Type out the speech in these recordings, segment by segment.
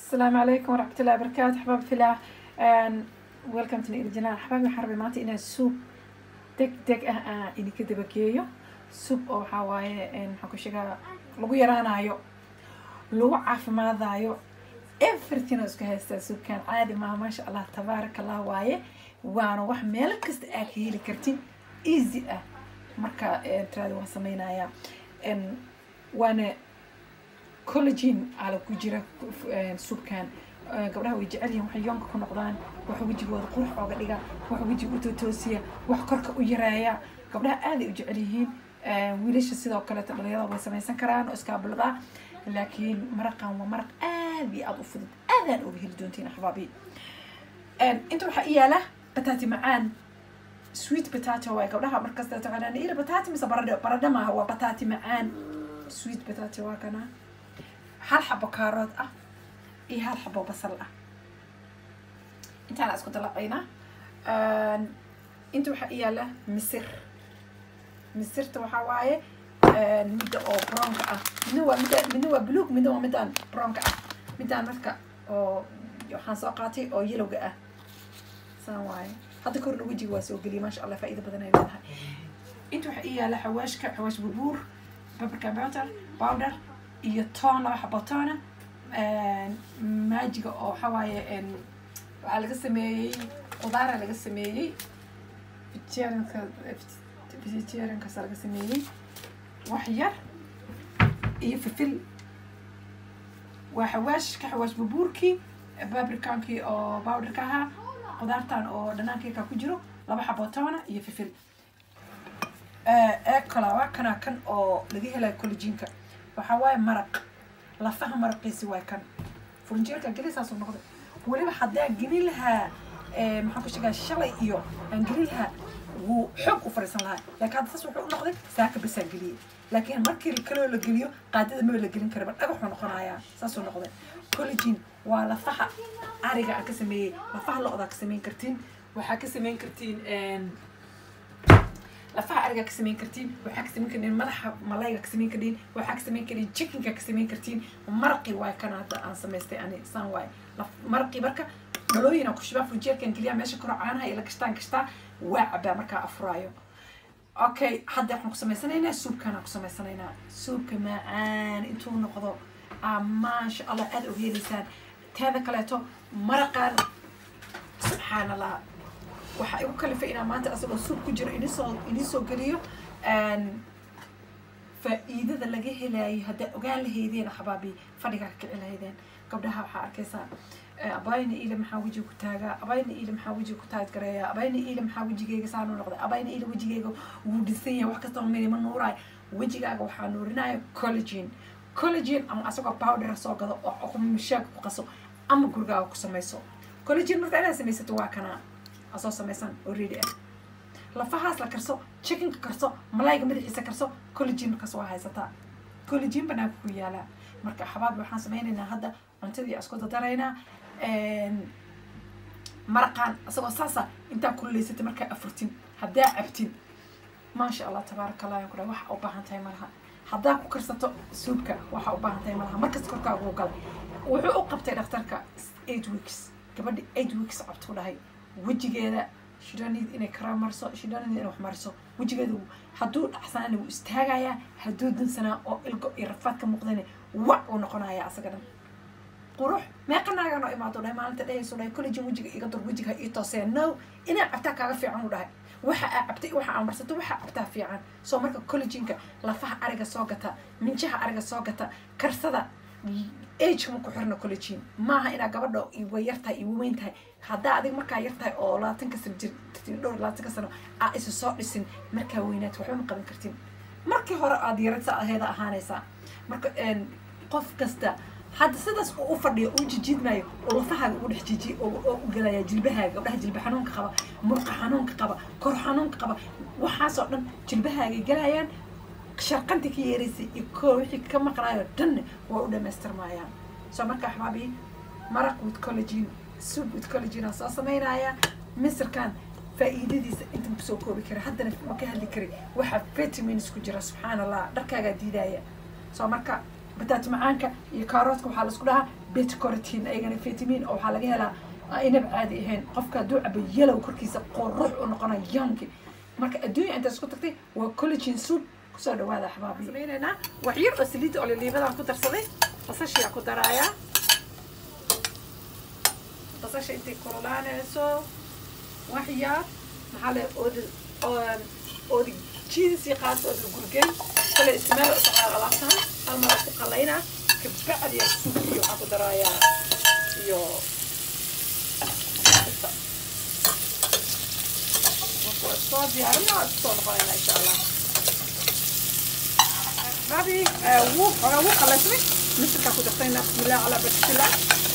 السلام عليكم ورحمة الله وبركاته أحباب في الله and welcome to نيل جنان أحبابي حربي ماتي إنها سوب دق إني كده بكيو سوب أو حواي إن حكو شجع لو يرانا يو لو عارف ماذا يو everything is كهستا سوب كان عادي ما شاء الله تبارك الله وايه وأنا واحد ملكست أكيد كرتين easy مركا ترى وسمينا يا إن وأنا كولاجين على كوجرة سوب كان قبلها ويجعلهم حيونك كنا قضان وحوجي وذقور حاجة وحوجي وتوسية وحكرك ويرايا قبلها آذي وجعلهم وليش السيدة وكلت الرياضة وسمي سكران وإسكاب الضع لكن مرقة ومرق آذي أضف آذان وبه الدونتين أحبابي أنتوا الحقيقة له بتاتي معان سويت بتاتي هو قبلها مركز تاتي إلى بتاتي مثل برد ما هو بتاتي معان سويت بتاتي وكنا هل حبة كاروت إيه هل حبة بصل أنت أنا أسكت لقينا أنتوا حقيقة له مصر توحواي مدة أو برونكا منو بلوك مدان برونكا مدان مركا أو يوحنا ساقاتي أو يلوجا سواي هذا كله وجهي واسوق لي ما شاء الله فائدة بدنا يلها أنتوا حقيقة له حواش ببور بابريكا باودر iyo toon laba xabo toona maajiga oo xawaaye waxa laga sameeyay qudaar laga sameeyay vegetarian ka laga sameeyay wax yar iyo fifil xawaash buburki paprikaanki oo powder ka aha qudaartan oo dhanaanka ka ku jiro laba xabo toona iyo fifil kala kan oo laga helay collagenka وحواي مرق لا فهم مرقيسي واكن فرنجيركا جليساس نقد وليبا حدا جليلها ما حكوش جا شلي iyo ان جليلها وحق وفرسان لها لكن هذا ساس وحق نقد ساك بس جليل لكن markii kale la galiyo qaadada ma la galin karo dhagax wuxuu noqonayaa saas oo noqday collagen waa la faxa ariga ka sameeyay la faxa looda ka sameyn kartiin waxa ka sameyn kartiin لفها أرجع كسمين كرتين وحكسمين كرتين ملح ملايك كسمين كرتين وحكسمين كرتين chicken كسمين كرتين ومرقي واي كان هذا أنا سميته يعني صان واي مرقي بركة ملوينا كشباب فنجير كان كليا ماشي كرة عنها إلى كشتا وعبا مركا أفرايو أوكي حد إحنا قسمي سنينا سوب كان قسمي سنينا سوب كمان أنتوا نقضوا ما شاء الله أدعو هي لسان هذا كلاته مرقة سبحان الله waxa igu kala faa'iina maanta asoo suuq ku jiro inii soo galiyo faa'iidada laga helay hada ogaan lahaydeen xabaabi fadhiga ka cilaydeen gabdhaha waxa arkaysa abayna ila maxaa wajiga ku taaga abayna ila maxaa wajiga ku taag gareeya abayna ila maxaa wajigayga saan u noqday abayna ila wajigayga wuu dhisan yahay wax kasta oo meelay ma nuuray wajigaaga waxa nuurinaya collagen ama asagoo powder soo gado oo mishaak ku qaso ama gurigaaga ku samayso collagen marka aad samaysato waa kana أصلا سميسان already لفهاس لكرسو chicken كرسو ملايك مدحيسة كرسو كولاجين كسوا هاي ستا كولاجين بناكو يالا مركا حباب وحنا سمينا هذا عنتدي أسكت درينا مرقان أصلا صاصة أنت كل اللي ست مركا أفرتين هدا عبتين ما شاء الله تبارك الله يقول وح أو بحن تاي مرها هداك كرسة سوبك وح أو بحن تاي مرها مركز كركا وقال وحقوق قبتي دكتورك 8 weeks كبدي 8 weeks عبتوا لهاي وجهيدا شدانيد إني كرامرسو شدانيد إني وحمرسو وجهيدا حدود أحسن واستهجايا حدود سنة أو إلقى إرفات كمقدني ونقنايا أسكنا قروح ما قلنا يا نائم عطونا ما أنت ده سودا كل جم وجه يقدر وجهها يتصل نو إنا أبتاك على في عمره وح أبتي وح عمرسته وح أبتاه في عن سو مرك كل جنك لفها أرجع ساقتها من جهة أرجع ساقتها كرسدا إيش ممكن حرنا كل شيء ما هنا قبله يويرتها يوينتها هذا أديك مركا يرتها أو لا تنكسر تدور لا تنكسر إيش الصوت لسن مركا وينات وحوم قبل كرتين مركا هراء ديرتها هذا هانيسا مركا قف كستا هذا سدس أوفر وجديد ماي والله فها ونحجي وقلا جلبها قبلها جلب حنون كقبا مرق حنون كقبا كر حنون كقبا وحاسون جلبها قلايان شرقنتك يريسي يكون وحي كم قرايو دن وأودا مستر مايان سو مركا حبابي مرق وتكولاجين سوب وتكولاجين أساسا ماينايا مصر كان فائدتي أنت بسوكو بكري حتى ما كان ذكري وحب فيتامينز كجرا سبحان الله دركا جديدة سو مركا بتات معانك يكاروتك وحال اسكو لها beta carotene ayagana vitamin oo waxaa laga helaa inab caadi ahayn qofka hadduu cabo yellow korkiisa qorux u noqonaya young marka adduunya intaas isku tagtay waa collagen soup kusoo dhawaada axbaabi sameynayna wax yar oo saliid oliivadaan ku darsaday basashiyaa ku daraaya basasha intay kululaanayso wax yar maxaa le oodi jiidisii qaas oo gurgay kale ismaal oo saxaar alaabtaha hal mar ku qalayna kabacdi suuq iyo waxaa ku daraaya iyo soo diyaarina soo noqonayna insha allah rabi wuu qalasmay misirkaa ku dartayna bismillah calaa barkillah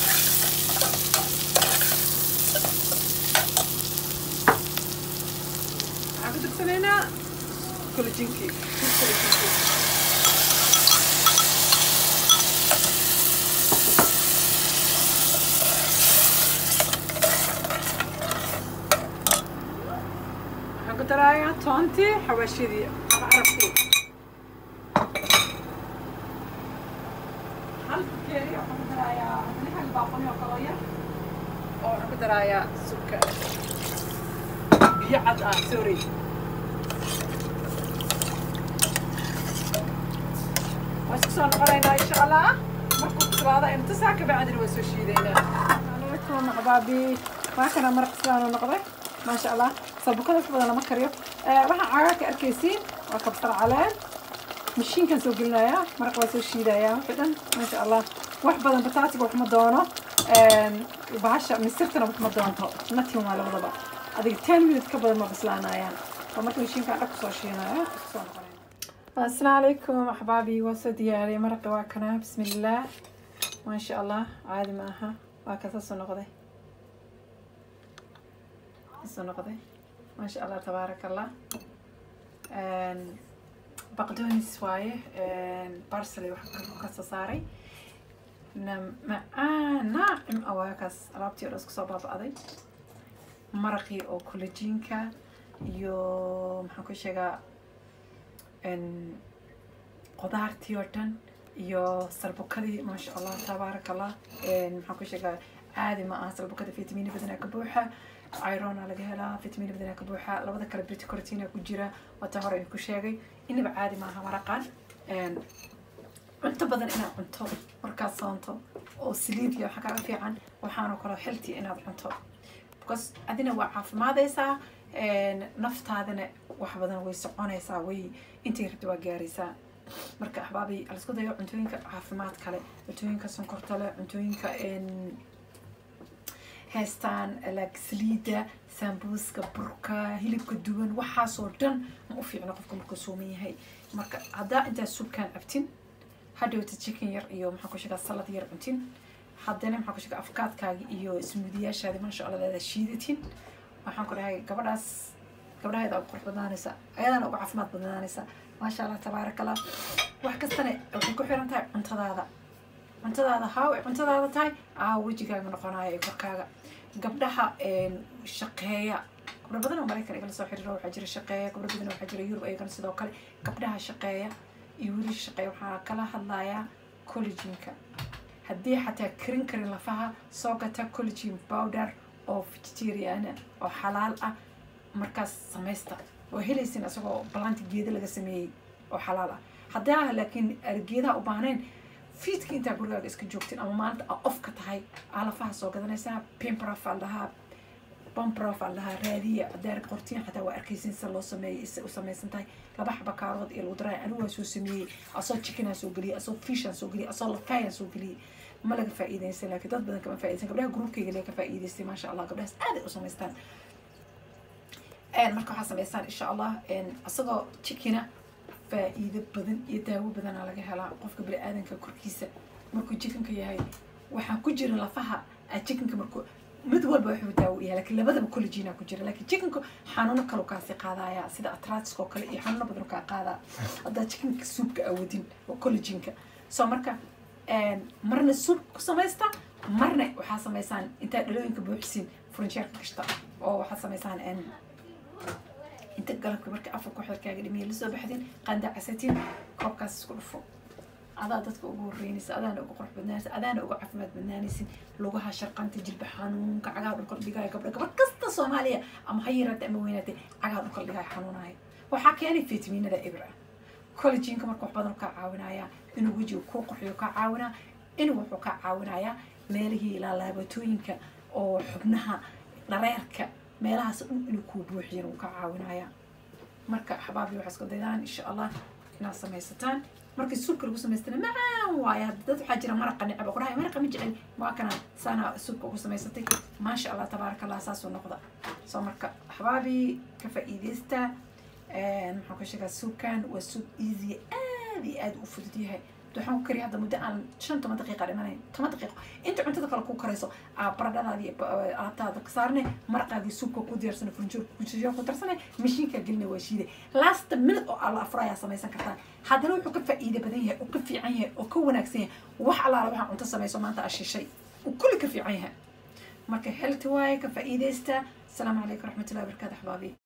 waxaan ku darsanaynaa collagenki waxaan ku darayaa toontii xawaashidii carabtii hal bakeeri waxaan ku darayaa hal baaqoni oo kaloo yar oo waxaan ku darayaa subka biyo cad ah sorry واسكسون قرينا إن شاء الله مركو كسرادة إن تسعة كبعدين وسوشيدينا عليكم أحبابي ما كنا مرق سلانو نقضي ما شاء الله صبكنا في بدنا مكريو راح عاك أركيسين وكبصر عليه مشين كان سوق لنا يا مرق وسوشيدا يا فعلا ما شاء الله واحد بدنا بطاطي وحمضانه وبعشا مسرتنا وحمضانته نتيهم على وضبط هذيك 10 minutes قبل ما بسلانا يا فمركو مشين كان أكسوشينا يا السلام عليكم أحبابي وسدياري مرقي واكنا بسم الله ما شاء الله عادي معها واكسا سنقضي ما شاء الله تبارك الله بقدوني سوايه بارسلي وحكا صاري ناعم أواكس رابطي راسك صباب أضي مرقي أو كولاجينكا يو محاكو شيغا qudaartii oo dhan iyo salbukadii maasha allah tabaaraka allah maxaan ku sheegaa caadi ma aha salbukada fitamiin badan ka buuxa iron laga helaa fitamiin badan ka buuxa labada kale beta carotene ku jira wata hore ku sheegay inaba caadi ma aha maraqan cunto badan inaad cunto markaad soonto oo saliid iyo waxa ka fiican waxaana kala healthy inaad cunto because adina waa caafimaadaysaa naftaadana wax badan way soconaysaa way intay rabto waa gaaraysaa marka axbaabi la isku dayo cuntooyinka caafimaad kale cuntooyinka sonkorta leh cuntooyinka heestaan like saliida sambuuska burka hilibka duwan waxaasoo dhan ma u fiicno qofka markuu sooman yahay marka haddaa intaa subkaan abtin hadhowta chicken yar iyo maxaan ku sheegaa salad yar cuntin haddana maxaan ku sheegaa afkaadkaaga iyo smoothiyaashaadi maasha allah leeda shiidatin waxaan ku dhahay gabadhaheeda ugu qurux badnaanaysa ayadana ugu caafimaad badnaanaysa maasha allah tabaaraka allah wax kastana waxay ku xiran tahay cuntadaada haa way cuntadaada tahay wejigaaga noqonaya ee korkaaga gabdhaha shaqeeya gabdho badan oo maraykan igala soo xiriiro waxaa jira shaqeeya gabdho badan waxaa jira yurub ayagana sidoo kale gabdhaha shaqeeya iyo wiilasha shaqeeya waxaa kala hadlayaa collagenka haddii xataa karin lafaha soo gata collagen powder oo vegetarian oo xalaal ah markaas samaysta oo helaysin asagoo balanti geeda laga sameeyay oo xalaal ah haddaa laakiin geedaha u baahnayn fiidka intaa gurigaaga iska joogtin ama maalinta off ka tahay alafaha soo gadanaysaa pimprofal lahaa bomprofal lahaa raadiya haddaa qortiin xataa waa arkaysin sida loo sameeyay isa u samaysan tahay laba xaba kaarood iyo lagu daray anigu waa soo sameeyey asoo chickenaa soo geliyay asoo fishaa soo geliyay asoo lafayaan soo geliyay ما لقى فائدة يصير لكن ضد بدن كمان فائدة قبلها جروب كي لقى فائدة يصير ما شاء الله قبلها سعادة وسميستان مركو حسب إنسان إن شاء الله إن أصدق تشكينا فائدة بدن يداوي بدن على جهلا قف قبل آذن ككركيسة مركو تشكين كيهاي وحن كجر لفها التشكين كمركو مدول بوحي بداوي لكن لبدا بكل جينا كجر لكن تشكين حنونا كلو كاسي قاضايا سيدا أتراتسكو كل حنونا بدرو كقاضا هذا تشكين كسوب كأودين وكل جينك سو مركا marna suub ku samaysta marna waxaa samaysaan intaa dhalooyinka buuxisiin furniture kasta oo waxaa samaysaan inta galabka marka afar ku xirkaaga dhimiye la soo baxdin qanda casatiin koobkaas isku dhufo adaa dadka ugu horeynaysa adaana ugu qurux badnaanaysa adaana ugu caafimaad badnaanaysid lugaha sharqanta jilba xanuunka cagaha dhulka dhigaya gabdho kasta Soomaaliya ama ha yaraatay ama weynaatay cagaha dhulka dhigaya xanuunaya waxaa keenay fitamiinada ibra collagenka marka wax badan ka caawinaya inuu wajiga ku qurxiyo ka caawina inuu wuxuu ka caawinaya meelihii laabatooyinka oo xubnaha dhareerka meelahaas inuu ku buuxiyo uu ka caawinaya marka xabaabi waxa isku daydaan insha Allah inaad samaysataan markii suubka lagu samaystana macaan waaye dad waxaa jira maraqa necab qorahay maraqa ma jecel waa kana sana suubka ugu samaysatay ma sha Allah tabarakallah saasoo noqda soo marka xabaabi ka faa'iideysta maxaan ka sheegaa suubkan waa suub easy aad u fudud yahay waxaan ku kariyaa hadda muddo aan 5 daqiiqo dhimanayn 10 daqiiqo inta cuntada kale ku karayso baradhadaadii aataada ka saarne maraqaadii suubka ku diyaarsan furniture ku tarsanay mishiinka gelina waa shiiday last minute oo alla afraya samaysan kartaa haddana wuxuu ka faa'iido badan yahay oo ka fiican yahay oo ka wanaagsan yahay wax alla waxa cunto samayso maanta ashishay oo kulli ka fiican yahay marka healthy way ka faa'iideysta السلام عليكم ورحمة الله وبركاته حبايبي